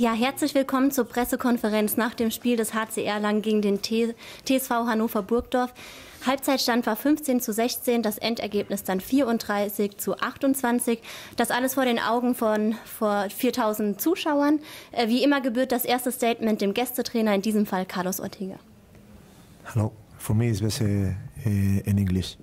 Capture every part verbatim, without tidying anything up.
Ja, herzlich willkommen zur Pressekonferenz nach dem Spiel des H C Erlangen gegen den T S V Hannover Burgdorf. Halbzeitstand war fünfzehn zu sechzehn, das Endergebnis dann vierunddreißig zu achtundzwanzig. Das alles vor den Augen von vor viertausend Zuschauern. Wie immer gebührt das erste Statement dem Gästetrainer, in diesem Fall Carlos Ortega. Hello, for me it's best uh, in English.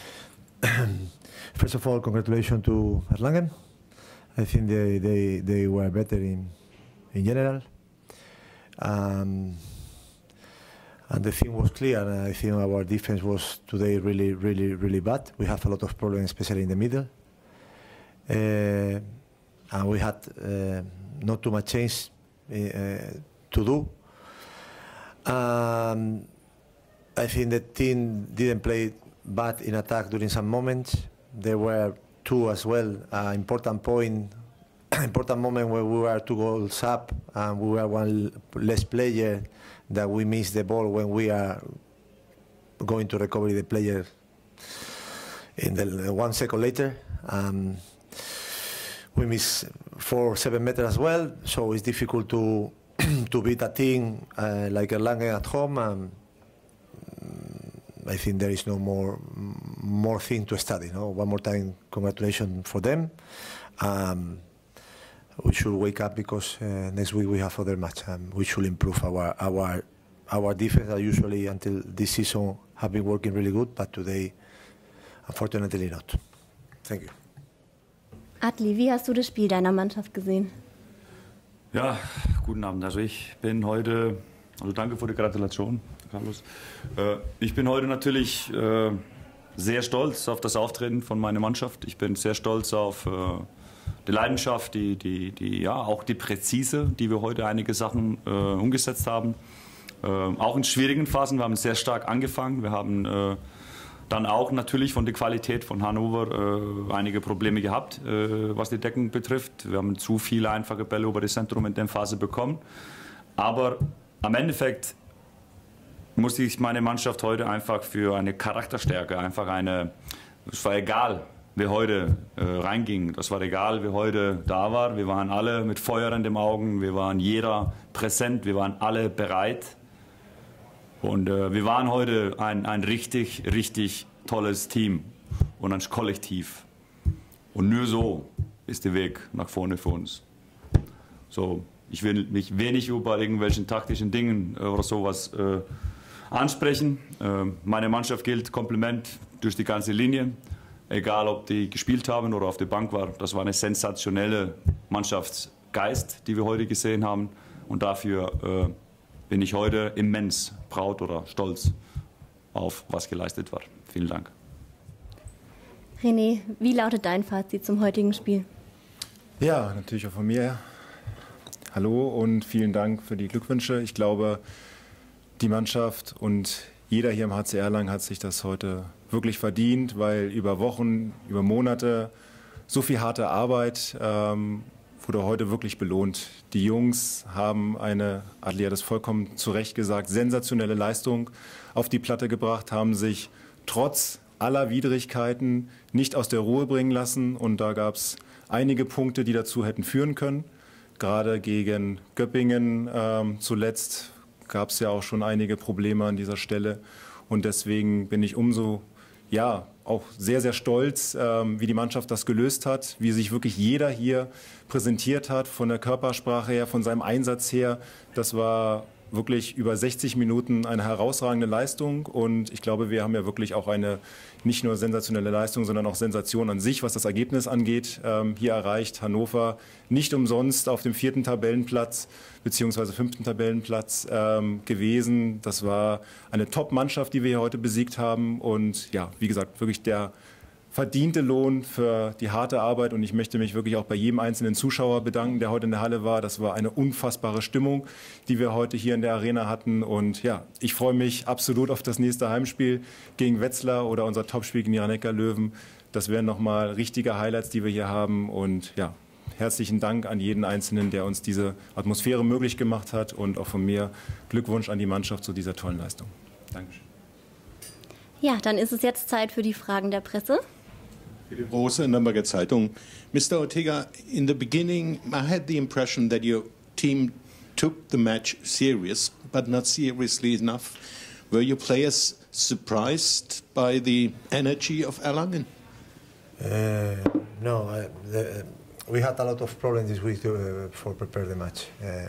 First of all, congratulations to Erlangen. I think they, they, they were better in, in general. Um, and the thing was clear, and I think our defense was today really, really, really bad. We have a lot of problems, especially in the middle. Uh, and we had uh, not too much change uh, to do. Um, I think the team didn't play bad in attack during some moments. There were two as well, uh, important point, important moment where we were two goals up and we were one less player, that we missed the ball when we are going to recover the player in the one second later. Um, we missed four or seven meters as well, so it's difficult to to beat a team uh, like Erlangen at home. Um, I think there is no more more thing to study. No, one more time, congratulations for them. Um, we should wake up because uh, next week we have other match, and we should improve our our our defense. That usually until this season have been working really good, but today, unfortunately, not. Thank you. Adli, wie hast du das Spiel deiner Mannschaft gesehen? Ja, guten Abend. Also ich bin heute, also danke für die Gratulation, Carlos. Äh, ich bin heute natürlich äh, sehr stolz auf das Auftreten von meiner Mannschaft. Ich bin sehr stolz auf äh, die Leidenschaft, die, die, die, ja, auch die Präzise, die wir heute einige Sachen äh, umgesetzt haben. Äh, auch in schwierigen Phasen. Wir haben sehr stark angefangen. Wir haben äh, dann auch natürlich von der Qualität von Hannover äh, einige Probleme gehabt, äh, was die Deckung betrifft. Wir haben zu viele einfache Bälle über das Zentrum in der Phase bekommen. Aber am Endeffekt musste ich meine Mannschaft heute einfach für eine Charakterstärke, einfach eine, es war egal, wer heute äh, reinging, das war egal, wer heute da war. Wir waren alle mit Feuer in den Augen, wir waren jeder präsent, wir waren alle bereit. Und äh, wir waren heute ein, ein richtig, richtig tolles Team und ein Kollektiv. Und nur so ist der Weg nach vorne für uns. So, ich will mich wenig über irgendwelchen taktischen Dingen oder sowas äh, ansprechen. Äh, meine Mannschaft gilt Kompliment durch die ganze Linie. Egal, ob die gespielt haben oder auf der Bank war. Das war eine sensationelle Mannschaftsgeist, die wir heute gesehen haben. Und dafür äh, bin ich heute immens proud oder stolz auf, was geleistet war. Vielen Dank. René, wie lautet dein Fazit zum heutigen Spiel? Ja, natürlich auch von mir. Hallo und vielen Dank für die Glückwünsche. Ich glaube, die Mannschaft und jeder hier im H C Erlangen hat sich das heute wirklich verdient, weil über Wochen, über Monate so viel harte Arbeit ähm, wurde heute wirklich belohnt. Die Jungs haben eine, Adli hat es vollkommen zu Recht gesagt, sensationelle Leistung auf die Platte gebracht, haben sich trotz aller Widrigkeiten nicht aus der Ruhe bringen lassen. Und da gab es einige Punkte, die dazu hätten führen können. Gerade gegen Göppingen ähm, zuletzt gab es ja auch schon einige Probleme an dieser Stelle. Und deswegen bin ich umso ja, auch sehr, sehr stolz, ähm, wie die Mannschaft das gelöst hat, wie sich wirklich jeder hier präsentiert hat, von der Körpersprache her, von seinem Einsatz her. Das war wirklich über sechzig Minuten eine herausragende Leistung und ich glaube, wir haben ja wirklich auch eine nicht nur sensationelle Leistung, sondern auch Sensation an sich, was das Ergebnis angeht, ähm, hier erreicht. Hannover nicht umsonst auf dem vierten Tabellenplatz beziehungsweise fünften Tabellenplatz ähm, gewesen. Das war eine Top-Mannschaft, die wir hier heute besiegt haben und ja, wie gesagt, wirklich der verdiente Lohn für die harte Arbeit und ich möchte mich wirklich auch bei jedem einzelnen Zuschauer bedanken, der heute in der Halle war. Das war eine unfassbare Stimmung, die wir heute hier in der Arena hatten und ja, ich freue mich absolut auf das nächste Heimspiel gegen Wetzlar oder unser Topspiel gegen die Rhein-Neckar-Löwen. Das wären nochmal richtige Highlights, die wir hier haben und ja, herzlichen Dank an jeden Einzelnen, der uns diese Atmosphäre möglich gemacht hat und auch von mir Glückwunsch an die Mannschaft zu dieser tollen Leistung. Dankeschön. Ja, dann ist es jetzt Zeit für die Fragen der Presse. Rose, Nürnberger Zeitung. Mister Ortega, in the beginning, I had the impression that your team took the match serious, but not seriously enough. Were your players surprised by the energy of Erlangen? Uh, no, uh, the, we had a lot of problems this week uh, for prepare the match. Uh,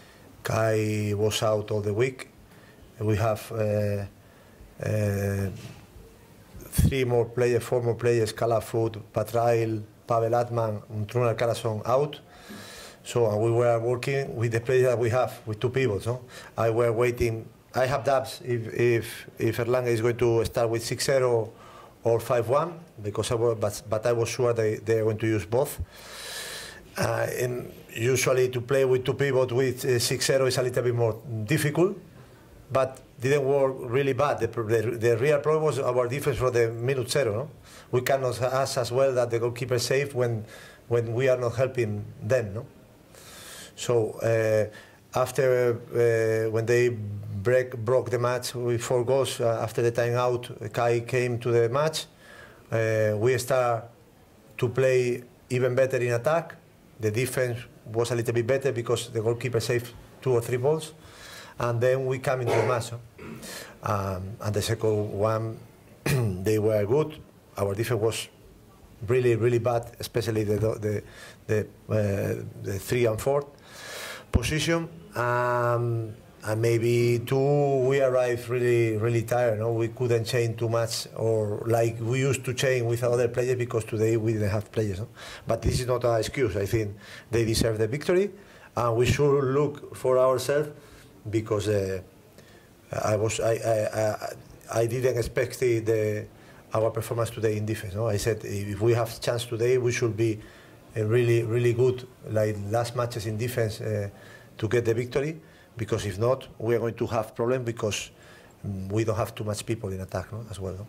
Kai was out all the week. We have uh, uh, three more players, four more players: Kalafut, Patrail, Pavel Atman, and Trunar Carlson out. So uh, we were working with the players that we have, with two pivots. No? I were waiting. I have doubts if if if Erlangen is going to start with six zero or five one, because I was, but, but I was sure they, they are going to use both. Uh, and usually to play with two pivots with uh, six zero is a little bit more difficult, but didn't work really bad. The, the, the real problem was our defense for the minute zero. No? We cannot ask as well that the goalkeeper saved when, when we are not helping them. No? So uh, after, uh, when they break, broke the match with four goals, uh, after the timeout, Kai came to the match. Uh, we start to play even better in attack. The defense was a little bit better because the goalkeeper saved two or three balls. And then we come into the match. Um, and the second one, they were good. Our defense was really, really bad, especially the, the, the, uh, the three and four position. Um, and maybe two, we arrived really, really tired. No? We couldn't change too much, or like we used to change with other players, because today we didn't have players. No? But this is not an excuse. I think they deserve the victory, and we should look for ourselves, because uh, I was, I, I, I, I didn't expect the, the our performance today in defense. No? I said if we have chance today, we should be uh, really, really good, like last matches in defense, uh, to get the victory. Because if not, we are going to have problems, because um, we don't have too much people in attack, no? As well. No?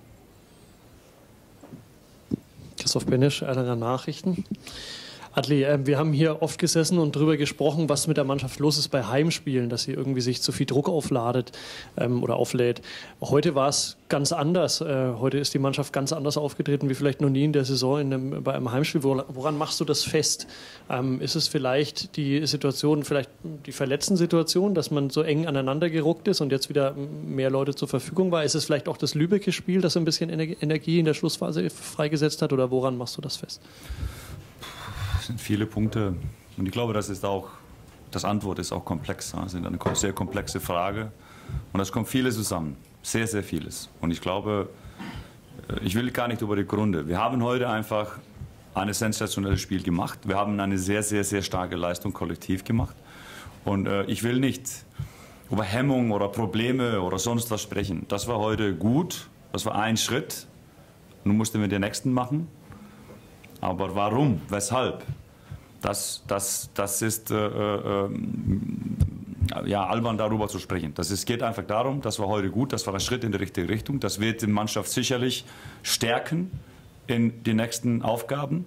Christoph Benisch, Erlanger Nachrichten. Adli, äh, wir haben hier oft gesessen und darüber gesprochen, was mit der Mannschaft los ist bei Heimspielen, dass sie irgendwie sich zu viel Druck aufladet ähm, oder auflädt. Heute war es ganz anders. Äh, heute ist die Mannschaft ganz anders aufgetreten wie vielleicht noch nie in der Saison in einem, bei einem Heimspiel. Woran machst du das fest? Ähm, ist es vielleicht die Situation, vielleicht die Verletzten-Situation, dass man so eng aneinander gerückt ist und jetzt wieder mehr Leute zur Verfügung war? Ist es vielleicht auch das Lübecker Spiel, das ein bisschen Energie in der Schlussphase freigesetzt hat? Oder woran machst du das fest? Das sind viele Punkte, und ich glaube, das ist auch, das Antwort ist auch komplex. Das ist eine sehr komplexe Frage, und es kommt vieles zusammen, sehr, sehr vieles. Und ich glaube, ich will gar nicht über die Gründe. Wir haben heute einfach ein sensationelles Spiel gemacht. Wir haben eine sehr, sehr, sehr starke Leistung kollektiv gemacht. Und äh, ich will nicht über Hemmung oder Probleme oder sonst was sprechen. Das war heute gut, das war ein Schritt. Nun mussten wir den nächsten machen. Aber warum? Weshalb? Das, das, das ist äh, äh, ja, albern, darüber zu sprechen. Das ist, geht einfach darum, das war heute gut, das war ein Schritt in die richtige Richtung. Das wird die Mannschaft sicherlich stärken in die nächsten Aufgaben.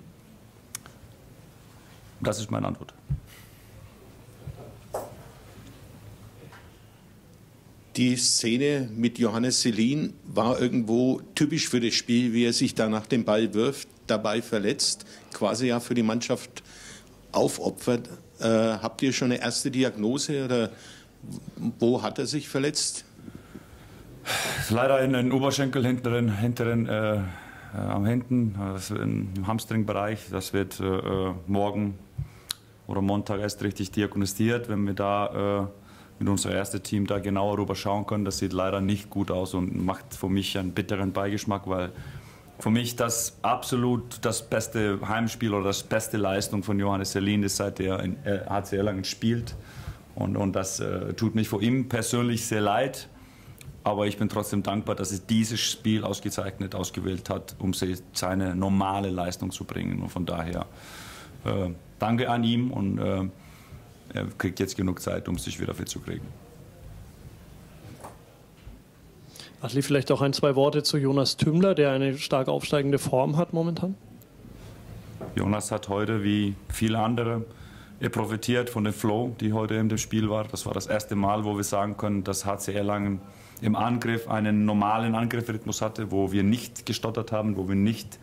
Das ist meine Antwort. Die Szene mit Johannes Selin war irgendwo typisch für das Spiel, wie er sich da nach dem Ball wirft, dabei verletzt, quasi ja für die Mannschaft aufopfert. Äh, habt ihr schon eine erste Diagnose, oder wo hat er sich verletzt? Leider in den Oberschenkel, hinteren, hinteren äh, am hinten, also im Hamstringbereich. Das wird äh, morgen oder Montag erst richtig diagnostiziert, wenn wir da äh, mit unserem ersten Team da genauer rüber schauen können. Das sieht leider nicht gut aus und macht für mich einen bitteren Beigeschmack, weil für mich das absolut das beste Heimspiel oder das beste Leistung von Johannes Selin ist, seit er in H C Erlangen spielt. Und, und das äh, tut mich für ihn persönlich sehr leid. Aber ich bin trotzdem dankbar, dass er dieses Spiel ausgezeichnet ausgewählt hat, um seine normale Leistung zu bringen. Und von daher äh, danke an ihn, und äh, er kriegt jetzt genug Zeit, um sich wieder fit zu kriegen. Adli, vielleicht auch ein, zwei Worte zu Jonas Tümmler, der eine stark aufsteigende Form hat momentan? Jonas hat heute, wie viele andere, er profitiert von dem Flow, die heute in dem Spiel war. Das war das erste Mal, wo wir sagen können, dass H C Erlangen im Angriff einen normalen Angriffsrhythmus hatte, wo wir nicht gestottert haben, wo wir nicht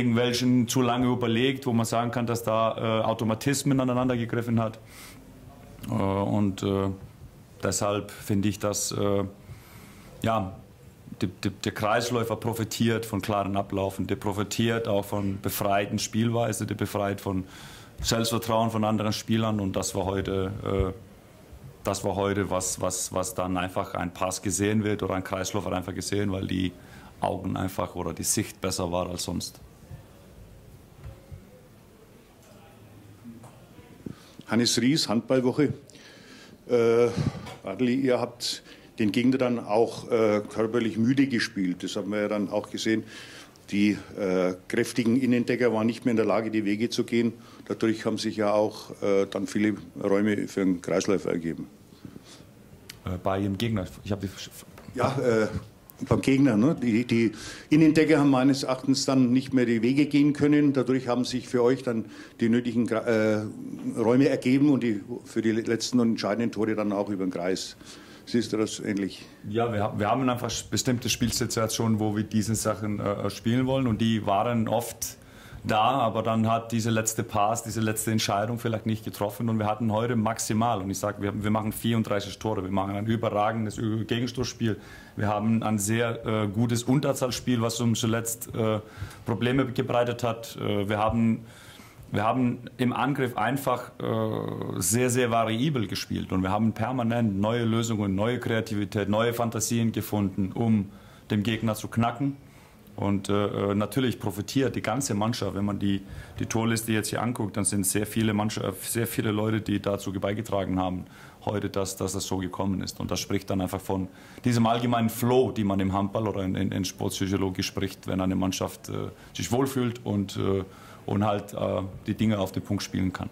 irgendwelchen zu lange überlegt, wo man sagen kann, dass da äh, Automatismen aneinander gegriffen hat. Und äh, deshalb finde ich, dass äh, ja, die, die, der Kreisläufer profitiert von klaren Ablaufen, der profitiert auch von befreiten Spielweise, der befreit von Selbstvertrauen von anderen Spielern. Und das war heute, äh, das war heute was, was, was dann einfach ein Pass gesehen wird oder ein Kreisläufer einfach gesehen, weil die Augen einfach oder die Sicht besser war als sonst. Hannes Ries, Handballwoche. Äh, Adli, ihr habt den Gegner dann auch äh, körperlich müde gespielt. Das haben wir ja dann auch gesehen. Die äh, kräftigen Innendecker waren nicht mehr in der Lage, die Wege zu gehen. Dadurch haben sich ja auch äh, dann viele Räume für einen Kreisläufer ergeben. Äh, bei ihrem Gegner? Ich habe ja, äh, beim Gegner. Ne? Die, die Innendecker haben meines Erachtens dann nicht mehr die Wege gehen können. Dadurch haben sich für euch dann die nötigen äh, Räume ergeben und die, für die letzten und entscheidenden Tore dann auch über den Kreis. Siehst du das ähnlich? Ja, wir, wir haben einfach bestimmte Spielsituationen, wo wir diese Sachen äh, spielen wollen und die waren oft da, aber dann hat diese letzte Pass, diese letzte Entscheidung vielleicht nicht getroffen und wir hatten heute maximal, und ich sage, wir, wir machen vierunddreißig Tore, wir machen ein überragendes Gegenstoßspiel, wir haben ein sehr äh, gutes Unterzahlspiel, was uns zuletzt äh, Probleme gebreitet hat, äh, wir haben Wir haben im Angriff einfach äh, sehr, sehr variabel gespielt und wir haben permanent neue Lösungen, neue Kreativität, neue Fantasien gefunden, um den Gegner zu knacken. Und äh, natürlich profitiert die ganze Mannschaft, wenn man die, die Torliste jetzt hier anguckt, dann sind sehr viele, Mannschaft, sehr viele Leute, die dazu beigetragen haben, heute, dass, dass das so gekommen ist. Und das spricht dann einfach von diesem allgemeinen Flow, die man im Handball oder in, in, in Sportpsychologie spricht, wenn eine Mannschaft äh, sich wohlfühlt und äh, und halt äh, die Dinge auf den Punkt spielen kann.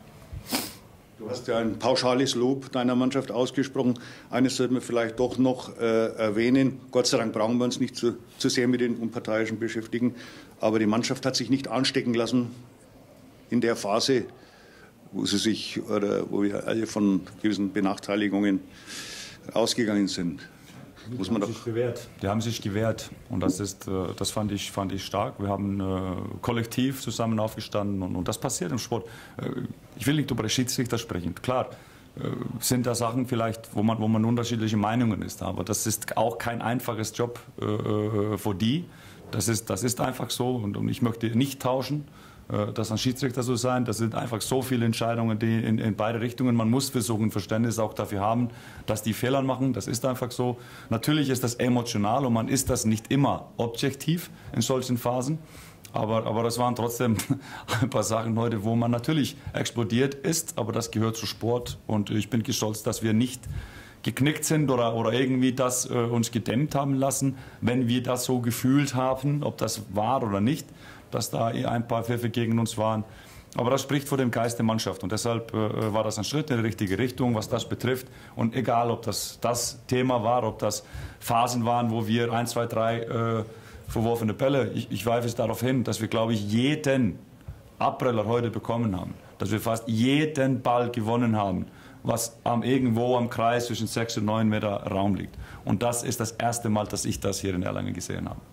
Du hast ja ein pauschales Lob deiner Mannschaft ausgesprochen. Eines sollten wir vielleicht doch noch äh, erwähnen. Gott sei Dank brauchen wir uns nicht zu, zu sehr mit den Unparteiischen beschäftigen. Aber die Mannschaft hat sich nicht anstecken lassen in der Phase, wo sie sich oder wo wir alle von gewissen Benachteiligungen ausgegangen sind. Muss man die, haben doch sich gewehrt. die haben sich gewehrt und das, ist, das fand, ich, fand ich stark. Wir haben äh, kollektiv zusammen aufgestanden und, und das passiert im Sport. Äh, ich will nicht über Schiedsrichter sprechen. Klar äh, sind da Sachen vielleicht, wo man, wo man unterschiedliche Meinungen ist, aber das ist auch kein einfaches Job äh, für die. Das ist, das ist einfach so und, und ich möchte nicht tauschen. Das ein Schiedsrichter so sein, das sind einfach so viele Entscheidungen, die in, in beide Richtungen, man muss versuchen, Verständnis auch dafür haben, dass die Fehler machen, das ist einfach so. Natürlich ist das emotional und man ist das nicht immer objektiv in solchen Phasen, aber, aber das waren trotzdem ein paar Sachen heute, wo man natürlich explodiert ist, aber das gehört zu Sport und ich bin stolz, dass wir nicht geknickt sind oder, oder irgendwie das äh, uns gedämmt haben lassen, wenn wir das so gefühlt haben, ob das war oder nicht, dass da ein paar Pfiffe gegen uns waren. Aber das spricht vor dem Geist der Mannschaft und deshalb äh, war das ein Schritt in die richtige Richtung, was das betrifft. Und egal, ob das das Thema war, ob das Phasen waren, wo wir ein, zwei, drei äh, verworfene Bälle, ich, ich weise es darauf hin, dass wir, glaube ich, jeden Abpreller heute bekommen haben, dass wir fast jeden Ball gewonnen haben, was am, irgendwo am Kreis zwischen sechs und neun Meter Raum liegt. Und das ist das erste Mal, dass ich das hier in Erlangen gesehen habe.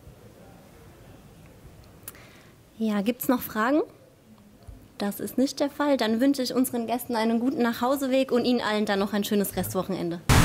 Ja, gibt es noch Fragen? Das ist nicht der Fall. Dann wünsche ich unseren Gästen einen guten Nachhauseweg und Ihnen allen dann noch ein schönes Restwochenende.